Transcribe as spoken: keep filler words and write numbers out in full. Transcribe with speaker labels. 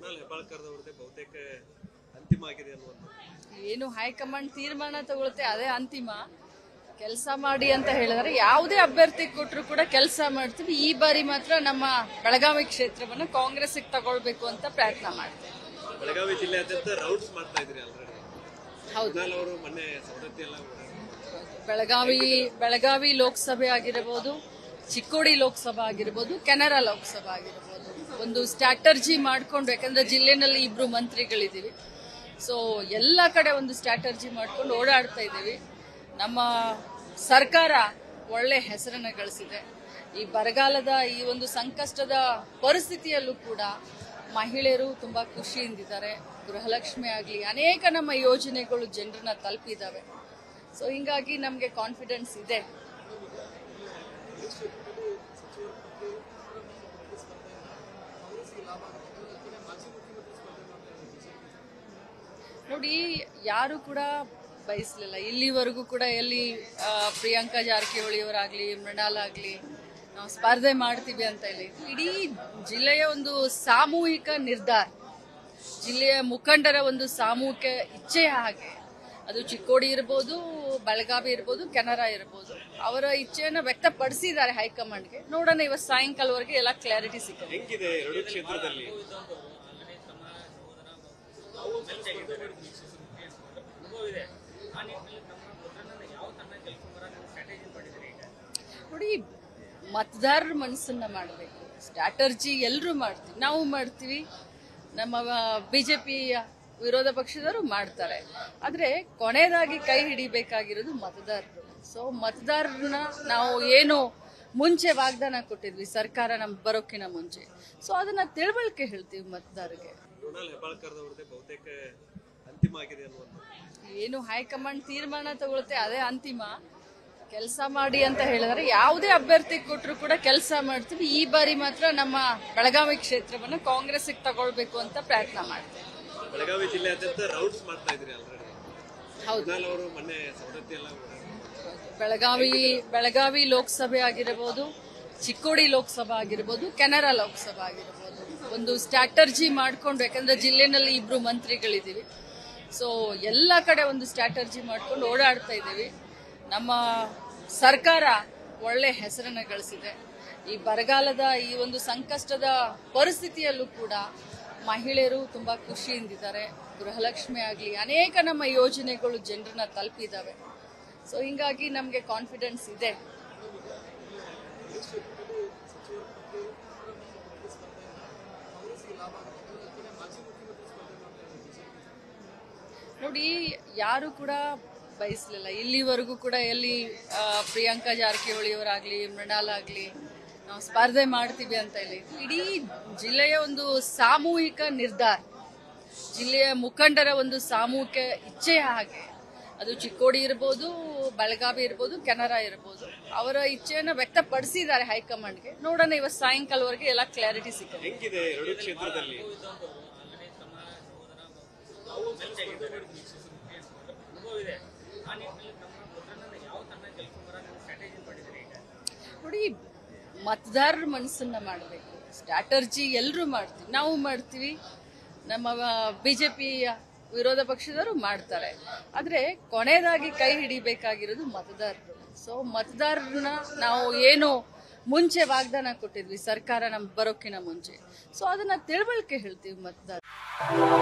Speaker 1: ಬಹುತೇಕ ಅಂತಿಮ ಆಗಿದೆ ಅನ್ನುವಂಥದ್ದು
Speaker 2: ಏನು ಹೈಕಮಾಂಡ್ ತೀರ್ಮಾನ ತಗೊಳುತ್ತೆ ಅದೇ ಅಂತಿಮ. ಕೆಲಸ ಮಾಡಿ ಅಂತ ಹೇಳಿದ್ರೆ ಯಾವುದೇ ಅಭ್ಯರ್ಥಿ ಕೊಟ್ಟರು ಕೂಡ ಕೆಲಸ ಮಾಡ್ತೀವಿ. ಈ ಬಾರಿ ಮಾತ್ರ ನಮ್ಮ ಬೆಳಗಾವಿ ಕ್ಷೇತ್ರವನ್ನು ಕಾಂಗ್ರೆಸ್ ತಗೊಳ್ಬೇಕು ಅಂತ ಪ್ರಯತ್ನ ಮಾಡ್ತೀವಿ.
Speaker 1: ಬೆಳಗಾವಿ ಜಿಲ್ಲೆಯಾದ್ಯಂತ ರೌಂಡ್ಸ್ ಮಾಡ್ತಾ ಇದ್ರಿ ಆಲ್ರೆಡಿ.
Speaker 2: ಹೌದು,
Speaker 1: ಅವರು ಮೊನ್ನೆ ಸವದತ್ತಿ ಎಲ್ಲ
Speaker 2: ಬೆಳಗಾವಿ ಬೆಳಗಾವಿ ಲೋಕಸಭೆ ಆಗಿರಬಹುದು, ಚಿಕ್ಕೋಡಿ ಲೋಕಸಭಾ ಆಗಿರ್ಬೋದು, ಕೆನರಾ ಲೋಕಸಭಾ ಆಗಿರ್ಬೋದು, ಒಂದು ಸ್ಟ್ರಾಟರ್ಜಿ ಮಾಡ್ಕೊಂಡು, ಯಾಕಂದ್ರೆ ಜಿಲ್ಲೆನಲ್ಲಿ ಇಬ್ರು ಮಂತ್ರಿಗಳಿದ್ದೀವಿ, ಸೊ ಎಲ್ಲ ಕಡೆ ಒಂದು ಸ್ಟ್ರಾಟರ್ಜಿ ಮಾಡ್ಕೊಂಡು ಓಡಾಡ್ತಾ ಇದ್ದೀವಿ. ನಮ್ಮ ಸರ್ಕಾರ ಒಳ್ಳೆ ಹೆಸರನ್ನ ಗಳಿಸಿದೆ. ಈ ಬರಗಾಲದ ಈ ಒಂದು ಸಂಕಷ್ಟದ ಪರಿಸ್ಥಿತಿಯಲ್ಲೂ ಕೂಡ ಮಹಿಳೆಯರು ತುಂಬಾ ಖುಷಿಯಿಂದಿದ್ದಾರೆ. ಗೃಹಲಕ್ಷ್ಮಿ ಆಗಲಿ, ಅನೇಕ ನಮ್ಮ ಯೋಜನೆಗಳು ಜನರನ್ನ ತಲುಪಿದ್ದಾವೆ. ಸೊ ಹಿಂಗಾಗಿ ನಮಗೆ ಕಾನ್ಫಿಡೆನ್ಸ್ ಇದೆ. ನೋಡಿ, ಯಾರು ಕೂಡ ಬಯಸಲಿಲ್ಲ ಇಲ್ಲಿವರೆಗೂ ಕೂಡ. ಎಲ್ಲಿ ಪ್ರಿಯಾಂಕಾ ಜಾರಕಿಹೊಳಿ ಅವರಾಗ್ಲಿ, ಮೃಣಾಲ್ ಆಗ್ಲಿ, ನಾವು ಸ್ಪರ್ಧೆ ಮಾಡ್ತೀವಿ ಅಂತ ಹೇಳಿ, ಇಡೀ ಜಿಲ್ಲೆಯ ಒಂದು ಸಾಮೂಹಿಕ ನಿರ್ಧಾರ, ಜಿಲ್ಲೆಯ ಮುಖಂಡರ ಒಂದು ಸಾಮೂಹಿಕ ಇಚ್ಛೆಯ ಹಾಗೆ, ಅದು ಚಿಕ್ಕೋಡಿ ಇರ್ಬೋದು, ಬೆಳಗಾವಿ ಇರ್ಬೋದು, ಕೆನರಾ ಇರ್ಬೋದು, ಅವರ ಇಚ್ಛೆಯನ್ನ ವ್ಯಕ್ತಪಡಿಸಿದ್ದಾರೆ ಹೈಕಮಾಂಡ್ಗೆ. ನೋಡೋಣ, ಇವತ್ತು ಸಾಯಂಕಾಲವರೆಗೆ ಎಲ್ಲ ಕ್ಲಾರಿಟಿ ಸಿಗುತ್ತೆ.
Speaker 1: ಹೆಂಗಿದೆ ಎರಡು ಕ್ಷೇತ್ರದಲ್ಲಿ
Speaker 2: ನೋಡಿ, ಮತದಾರರ ಮನಸ್ಸನ್ನ ಮಾಡಬೇಕು. ಸ್ಟ್ರಾಟರ್ಜಿ ಎಲ್ಲರೂ ಮಾಡ್ತೀವಿ, ನಾವು ಮಾಡ್ತೀವಿ, ನಮ್ಮ ಬಿಜೆಪಿ ವಿರೋಧ ಪಕ್ಷದವರು ಮಾಡ್ತಾರೆ. ಆದ್ರೆ ಕೊನೆಯದಾಗಿ ಕೈ ಹಿಡಿಬೇಕಾಗಿರೋದು ಮತದಾರರು. ಸೊ ಮತದಾರರನ್ನ ನಾವು ಏನು ಮುಂಚೆ ವಾಗ್ದಾನ ಕೊಟ್ಟಿದ್ವಿ ಸರ್ಕಾರ ನಮ್ಗೆ ಬರೋಕಿನ ಮುಂಚೆ, ಸೊ ಅದನ್ನ ತಿಳುವಳಿಕೆ ಹೇಳ್ತೀವಿ ಮತದಾರರಿಗೆ.
Speaker 1: ಬಹುತೇಕ ಅಂತಿಮ ಆಗಿದೆ ಅನ್ನುವಂಥದ್ದು
Speaker 2: ಏನು ಹೈಕಮಾಂಡ್ ತೀರ್ಮಾನ ತಗೊಳುತ್ತೆ ಅದೇ ಅಂತಿಮ. ಕೆಲಸ ಮಾಡಿ ಅಂತ ಹೇಳಿದ್ರೆ ಯಾವುದೇ ಅಭ್ಯರ್ಥಿ ಕೊಟ್ಟರು ಕೂಡ ಕೆಲಸ ಮಾಡ್ತೀವಿ. ಈ ಬಾರಿ ಮಾತ್ರ ನಮ್ಮ ಬೆಳಗಾವಿ ಕ್ಷೇತ್ರವನ್ನು ಕಾಂಗ್ರೆಸ್ ತಗೊಳ್ಬೇಕು ಅಂತ ಪ್ರಯತ್ನ ಮಾಡ್ತೀವಿ.
Speaker 1: ಬೆಳಗಾವಿ ಜಿಲ್ಲೆಯಾದ್ಯಂತ ರೌಂಡ್ಸ್ ಮಾಡ್ತಾ ಇದ್ರಿ ಆಲ್ರೆಡಿ.
Speaker 2: ಹೌದು,
Speaker 1: ಅವರು ಮೊನ್ನೆ ಸವದತ್ತಿ ಎಲ್ಲ
Speaker 2: ಬೆಳಗಾವಿ ಬೆಳಗಾವಿ ಲೋಕಸಭೆ ಆಗಿರಬಹುದು, ಚಿಕ್ಕೋಡಿ ಲೋಕಸಭಾ ಆಗಿರ್ಬೋದು, ಕೆನರಾ ಲೋಕಸಭಾ ಆಗಿರ್ಬೋದು, ಒಂದು ಸ್ಟ್ರಾಟರ್ಜಿ ಮಾಡ್ಕೊಂಡು, ಯಾಕಂದ್ರೆ ಜಿಲ್ಲೆನಲ್ಲಿ ಇಬ್ರು ಮಂತ್ರಿಗಳಿದ್ದೀವಿ, ಸೊ ಎಲ್ಲ ಕಡೆ ಒಂದು ಸ್ಟ್ರಾಟರ್ಜಿ ಮಾಡ್ಕೊಂಡು ಓಡಾಡ್ತಾ ಇದ್ದೀವಿ. ನಮ್ಮ ಸರ್ಕಾರ ಒಳ್ಳೆ ಹೆಸರನ್ನ ಗಳಿಸಿದೆ. ಈ ಬರಗಾಲದ ಈ ಒಂದು ಸಂಕಷ್ಟದ ಪರಿಸ್ಥಿತಿಯಲ್ಲೂ ಕೂಡ ಮಹಿಳೆಯರು ತುಂಬಾ ಖುಷಿಯಿಂದಿದ್ದಾರೆ. ಗೃಹಲಕ್ಷ್ಮಿ ಆಗಲಿ, ಅನೇಕ ನಮ್ಮ ಯೋಜನೆಗಳು ಜನರನ್ನ ತಲುಪಿದ್ದಾವೆ. ಸೊ ಹಿಂಗಾಗಿ ನಮಗೆ ಕಾನ್ಫಿಡೆನ್ಸ್ ಇದೆ. ನೋಡಿ, ಯಾರು ಕೂಡ ಬಯಸಲಿಲ್ಲ ಇಲ್ಲಿವರೆಗೂ ಕೂಡ. ಎಲ್ಲಿ ಪ್ರಿಯಾಂಕಾ ಜಾರಕಿಹೊಳಿ ಅವರಾಗ್ಲಿ, ಮೃಣಾಲ್ ಆಗ್ಲಿ, ನಾವು ಸ್ಪರ್ಧೆ ಮಾಡ್ತೀವಿ ಅಂತ ಹೇಳಿ, ಇಡೀ ಜಿಲ್ಲೆಯ ಒಂದು ಸಾಮೂಹಿಕ ನಿರ್ಧಾರ, ಜಿಲ್ಲೆಯ ಮುಖಂಡರ ಒಂದು ಸಾಮೂಹಿಕ ಇಚ್ಛೆಯ ಹಾಗೆ, ಅದು ಚಿಕ್ಕೋಡಿ ಇರ್ಬೋದು, ಬೆಳಗಾವಿ ಇರ್ಬೋದು, ಕೆನರಾ ಇರ್ಬೋದು, ಅವರ ಇಚ್ಛೆಯನ್ನ ವ್ಯಕ್ತಪಡಿಸಿದ್ದಾರೆ ಹೈಕಮಾಂಡ್ಗೆ. ನೋಡೋಣ, ಇವತ್ತು ಸಾಯಂಕಾಲವರೆಗೆ ಎಲ್ಲ ಕ್ಲಾರಿಟಿ ಸಿಗುತ್ತೆ.
Speaker 1: ಹೆಂಗಿದೆ ಎರಡು ಕ್ಷೇತ್ರದಲ್ಲಿ
Speaker 2: ನೋಡಿ, ಮತದಾರರ ಮನಸ್ಸನ್ನ ಮಾಡಬೇಕು. ಸ್ಟ್ರಾಟರ್ಜಿ ಎಲ್ಲರೂ ಮಾಡ್ತೀವಿ, ನಾವು ಮಾಡ್ತೀವಿ, ನಮ್ಮ ಬಿಜೆಪಿ ವಿರೋಧ ಪಕ್ಷದವರು ಮಾಡ್ತಾರೆ. ಆದ್ರೆ ಕೊನೆಯದಾಗಿ ಕೈ ಹಿಡಿಬೇಕಾಗಿರೋದು ಮತದಾರರು. ಸೊ ಮತದಾರರನ್ನ ನಾವು ಏನು ಮುಂಚೆ ವಾಗ್ದಾನ ಕೊಟ್ಟಿದ್ವಿ ಸರ್ಕಾರ ನಮ್ಗೆ ಬರೋಕಿನ ಮುಂಚೆ, ಸೊ ಅದನ್ನ ತಿಳುವಳಿಕೆ ಹೇಳ್ತೀವಿ ಮತದಾರರು.